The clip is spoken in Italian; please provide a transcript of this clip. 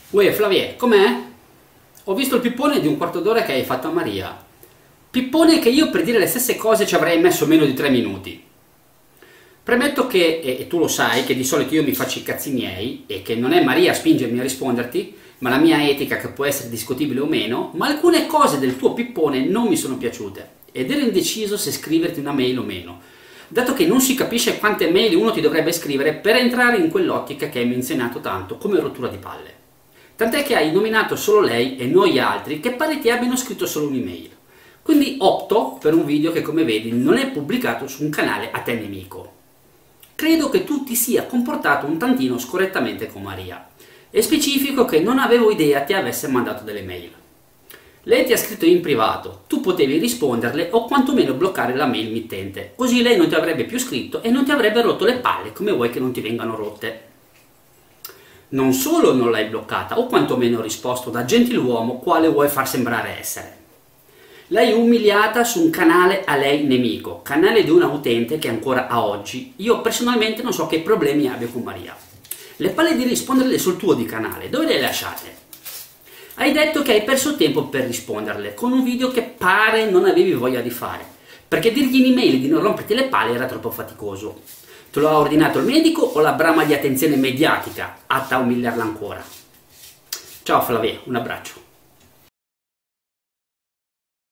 Uè Flavie, com'è? Ho visto il pippone di un quarto d'ora che hai fatto a Maria. Pippone che io per dire le stesse cose ci avrei messo meno di 3 minuti. Premetto che, e tu lo sai, che di solito io mi faccio i cazzi miei e che non è Maria a spingermi a risponderti, ma la mia etica che può essere discutibile o meno, ma alcune cose del tuo pippone non mi sono piaciute ed ero indeciso se scriverti una mail o meno, dato che non si capisce quante mail uno ti dovrebbe scrivere per entrare in quell'ottica che hai menzionato tanto come rottura di palle. Tant'è che hai nominato solo lei e noi altri che pare ti abbiano scritto solo un'email. Quindi opto per un video che, come vedi, non è pubblicato su un canale a te nemico. Credo che tu ti sia comportato un tantino scorrettamente con Maria e specifico che non avevo idea ti avesse mandato delle mail. Lei ti ha scritto in privato, tu potevi risponderle o quantomeno bloccare la mail mittente, così lei non ti avrebbe più scritto e non ti avrebbe rotto le palle come vuoi che non ti vengano rotte. Non solo non l'hai bloccata, o quantomeno risposto da gentiluomo quale vuoi far sembrare essere. L'hai umiliata su un canale a lei nemico, canale di una utente che ancora a oggi io personalmente non so che problemi abbia con Maria. Le palle di risponderle sul tuo di canale, dove le hai lasciate? Hai detto che hai perso tempo per risponderle con un video che pare non avevi voglia di fare, perché dirgli in email di non romperti le palle era troppo faticoso. Te lo ha ordinato il medico o la brama di attenzione mediatica atta a umiliarla ancora? Ciao Flavia, un abbraccio.